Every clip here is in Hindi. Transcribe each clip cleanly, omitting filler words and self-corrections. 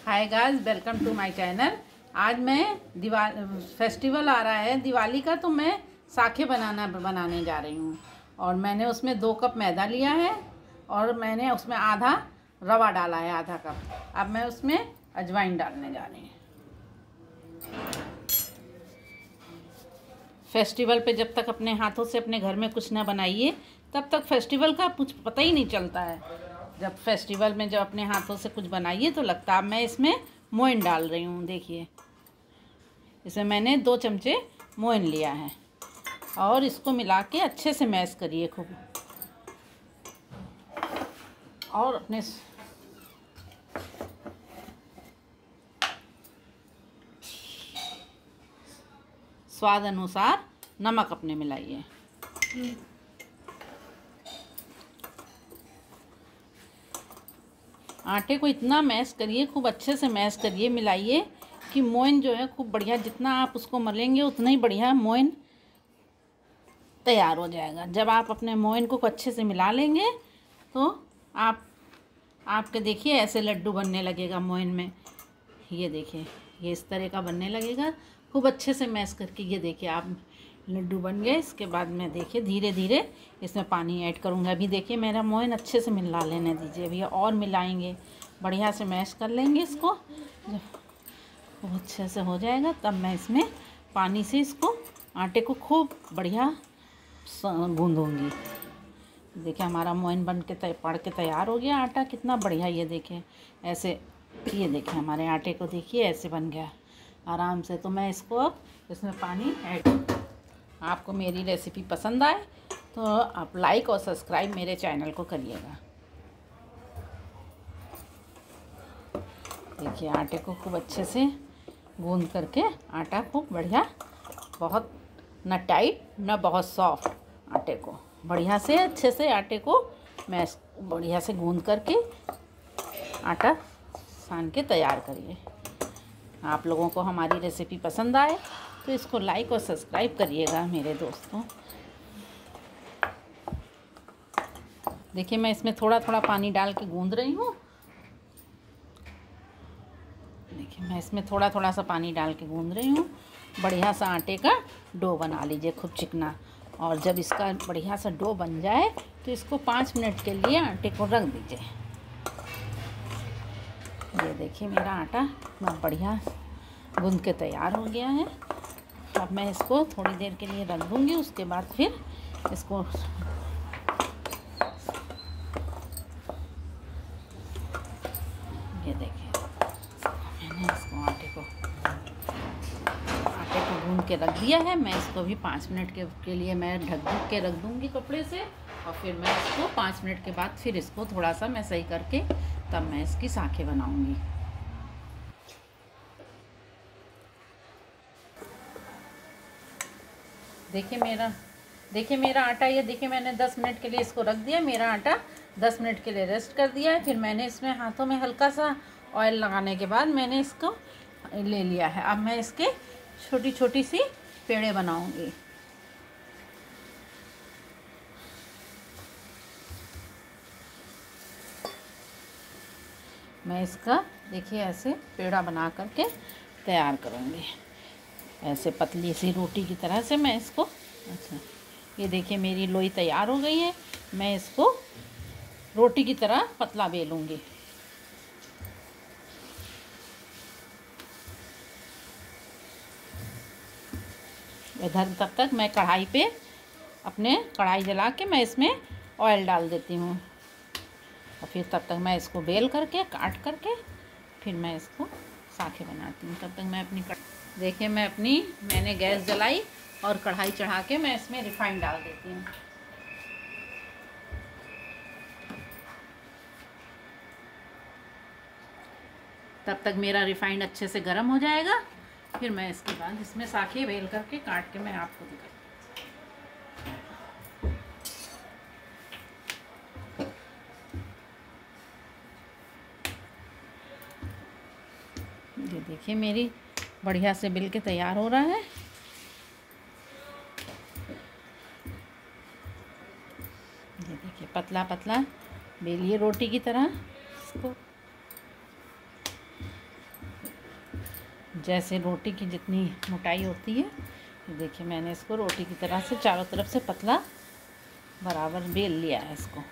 Hi guys, welcome to my channel. आज मैं फेस्टिवल आ रहा है दिवाली का, तो मैं साखे बनाने जा रही हूँ। और मैंने उसमें 2 कप मैदा लिया है और मैंने उसमें आधा रवा डाला है, आधा कप। अब मैं उसमें अजवाइन डालने जा रही हूँ। फेस्टिवल पे जब तक अपने हाथों से अपने घर में कुछ ना बनाइए, तब तक फेस्टिवल का कुछ पता ही नहीं चलता है। जब फेस्टिवल में जब अपने हाथों से कुछ बनाइए तो लगता है। अब मैं इसमें मोइन डाल रही हूँ। देखिए, इसमें मैंने 2 चमचे मोइन लिया है और इसको मिला के अच्छे से मैश करिए खूब। और अपने स्वाद अनुसार नमक अपने मिलाइए। आटे को इतना मैश करिए, खूब अच्छे से मैश करिए, मिलाइए कि मोइन जो है खूब बढ़िया, जितना आप उसको मलेंगे उतना ही बढ़िया मोइन तैयार हो जाएगा। जब आप अपने मोइन को अच्छे से मिला लेंगे तो आपके देखिए ऐसे लड्डू बनने लगेगा मोइन में। ये देखिए, ये इस तरह का बनने लगेगा खूब अच्छे से मैश करके। ये देखिए, आप लड्डू बन गए। इसके बाद मैं देखिए धीरे धीरे इसमें पानी ऐड करूँगा। अभी देखिए मेरा मोइन अच्छे से मिला लेने दीजिए। अभी और मिलाएंगे, बढ़िया से मैश कर लेंगे इसको। जब खूब अच्छे से हो जाएगा तब मैं इसमें पानी से इसको आटे को खूब बढ़िया गूँधूँगी। देखिए हमारा मोइन बन के पड़ के तैयार हो गया। आटा कितना बढ़िया, ये देखिए ऐसे, ये देखिए हमारे आटे को देखिए ऐसे बन गया आराम से। तो मैं इसको अब इसमें पानी ऐड। आपको मेरी रेसिपी पसंद आए तो आप लाइक और सब्सक्राइब मेरे चैनल को करिएगा। देखिए आटे को खूब अच्छे से गूंद करके, आटा खूब बढ़िया, बहुत न टाइट न बहुत सॉफ्ट, आटे को बढ़िया से अच्छे से आटे को मैश बढ़िया से गूंद करके आटा सान के तैयार करिए। आप लोगों को हमारी रेसिपी पसंद आए तो इसको लाइक और सब्सक्राइब करिएगा मेरे दोस्तों। देखिए मैं इसमें थोड़ा थोड़ा पानी डाल के गूंद रही हूँ। देखिए मैं इसमें थोड़ा थोड़ा सा पानी डाल के गूंद रही हूँ। बढ़िया सा आटे का डो बना लीजिए खूब चिकना। और जब इसका बढ़िया सा डो बन जाए तो इसको 5 मिनट के लिए आटे को रख दीजिए। ये देखिए मेरा आटा बहुत बढ़िया गूंद के तैयार हो गया है। अब मैं इसको थोड़ी देर के लिए रख दूँगी। उसके बाद फिर इसको ये देखिए मैंने इसको आटे को गूंद के रख दिया है। मैं इसको भी 5 मिनट के लिए मैं ढक के रख दूँगी कपड़े से। और फिर मैं इसको 5 मिनट के बाद फिर इसको थोड़ा सा मैं सही करके तब मैं इसकी साखें बनाऊँगी। देखिए मेरा आटा, ये देखिए मैंने 10 मिनट के लिए इसको रख दिया। मेरा आटा 10 मिनट के लिए रेस्ट कर दिया है। फिर मैंने इसमें हाथों में हल्का सा ऑयल लगाने के बाद मैंने इसको ले लिया है। अब मैं इसके छोटी छोटी सी पेड़े बनाऊंगी। मैं इसका देखिए ऐसे पेड़ा बना करके तैयार करूंगी, ऐसे पतली सी रोटी की तरह से मैं इसको। अच्छा, ये देखिए मेरी लोई तैयार हो गई है। मैं इसको रोटी की तरह पतला बेलूंगी। इधर तब तक मैं कढ़ाई पे अपने कढ़ाई जला के मैं इसमें ऑयल डाल देती हूँ। और फिर तब तक मैं इसको बेल करके काट करके फिर मैं इसको साखें बनाती हूँ। तब तक मैं देखिए मैंने गैस जलाई और कढ़ाई चढ़ा के मैं इसमें रिफाइंड डाल देती हूँ। तब तक मेरा रिफाइंड अच्छे से गर्म हो जाएगा। फिर मैं इसके बाद इसमें साखें बेल करके काट के मैं आपको दिखाऊँ। ये देखिए मेरी बढ़िया से बेल के तैयार हो रहा है। ये देखिए पतला पतला बेलिए रोटी की तरह इसको। जैसे रोटी की जितनी मोटाई होती है, देखिए मैंने इसको रोटी की तरह से चारों तरफ से पतला बराबर बेल लिया है इसको।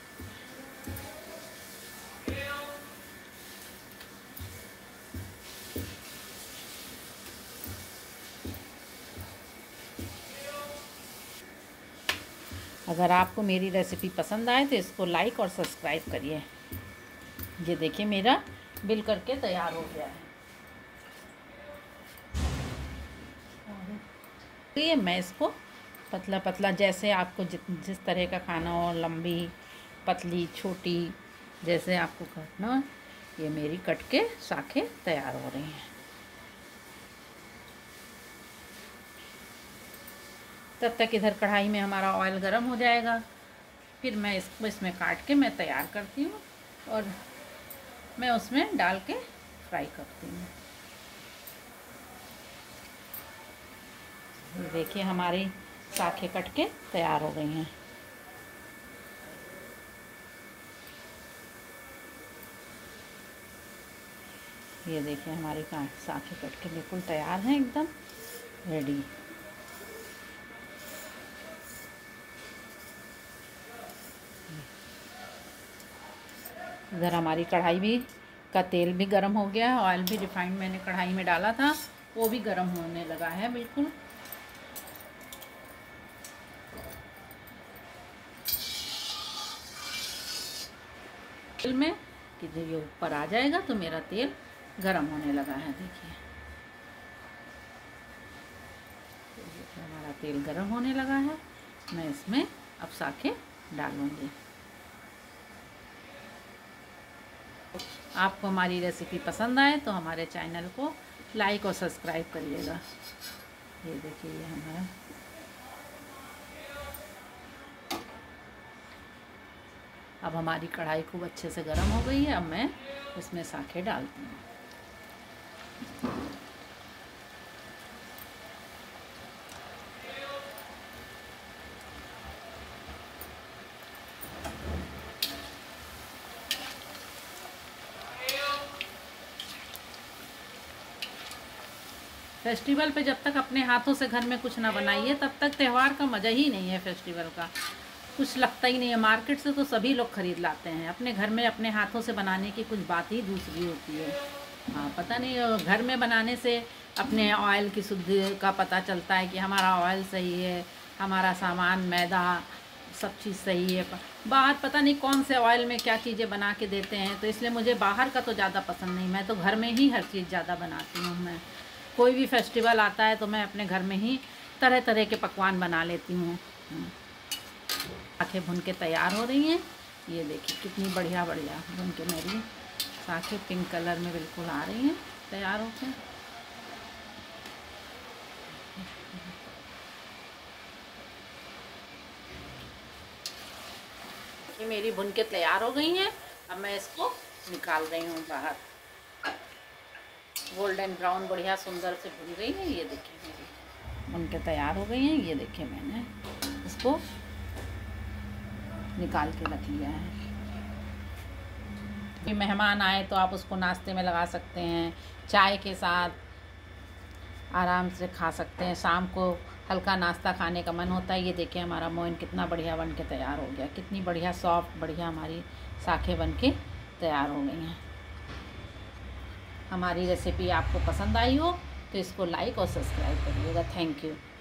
अगर आपको मेरी रेसिपी पसंद आए तो इसको लाइक और सब्सक्राइब करिए। ये देखिए मेरा बिल करके तैयार हो गया है। तो ये मैं इसको पतला पतला, जैसे आपको जिस तरह का खाना हो, लंबी पतली छोटी, जैसे आपको काटना, ये मेरी कट के शाखें तैयार हो रही हैं। तब तक इधर कढ़ाई में हमारा ऑयल गर्म हो जाएगा, फिर मैं इसको इसमें काट के मैं तैयार करती हूँ और मैं उसमें डाल के फ्राई करती हूँ। देखिए हमारी शाखें कट के तैयार हो गई हैं। ये देखिए हमारी शाखें कट के बिल्कुल तैयार हैं, एकदम रेडी। इधर हमारी कढ़ाई भी का तेल भी गर्म हो गया है, ऑयल भी रिफाइंड मैंने कढ़ाई में डाला था, वो भी गर्म होने लगा है बिल्कुल। तेल में कि जब ये ऊपर आ जाएगा तो मेरा तेल गर्म होने लगा है। देखिए हमारा तेल गर्म होने लगा है, मैं इसमें अब शाखें डालूंगी। आपको हमारी रेसिपी पसंद आए तो हमारे चैनल को लाइक और सब्सक्राइब करिएगा। ये देखिए ये हमारा अब हमारी कढ़ाई खूब अच्छे से गर्म हो गई है। अब मैं इसमें शाखें डालती हूँ। फेस्टिवल पे जब तक अपने हाथों से घर में कुछ ना बनाइए तब तक त्यौहार का मज़ा ही नहीं है। फेस्टिवल का कुछ लगता ही नहीं है। मार्केट से तो सभी लोग ख़रीद लाते हैं, अपने घर में अपने हाथों से बनाने की कुछ बात ही दूसरी होती है। हाँ, पता नहीं, घर में बनाने से अपने ऑयल की शुद्धि का पता चलता है कि हमारा ऑयल सही है, हमारा सामान मैदा सब चीज़ सही है। बाहर पता नहीं कौन से ऑयल में क्या चीज़ें बना के देते हैं, तो इसलिए मुझे बाहर का तो ज़्यादा पसंद नहीं। मैं तो घर में ही हर चीज़ ज़्यादा बनाती हूँ। मैं कोई भी फेस्टिवल आता है तो मैं अपने घर में ही तरह तरह के पकवान बना लेती हूँ। शाखें भुन के तैयार हो रही हैं। ये देखिए कितनी बढ़िया बढ़िया भुन के मेरी शाखें पिंक कलर में बिल्कुल आ रही हैं तैयार होकर। ये मेरी भुन के तैयार हो गई हैं। अब मैं इसको निकाल रही हूँ बाहर। गोल्डन ब्राउन बढ़िया सुंदर से भुन गई है। ये देखिए मेरी भुन के तैयार हो गई हैं। ये देखिए मैंने इसको निकाल के रख लिया है। मेहमान आए तो आप उसको नाश्ते में लगा सकते हैं, चाय के साथ आराम से खा सकते हैं। शाम को हल्का नाश्ता खाने का मन होता है। ये देखिए हमारा मोइन कितना बढ़िया बन के तैयार हो गया, कितनी बढ़िया सॉफ्ट बढ़िया हमारी शाखें बन के तैयार हो गई हैं। हमारी रेसिपी आपको पसंद आई हो तो इसको लाइक और सब्सक्राइब करिएगा। Thank you.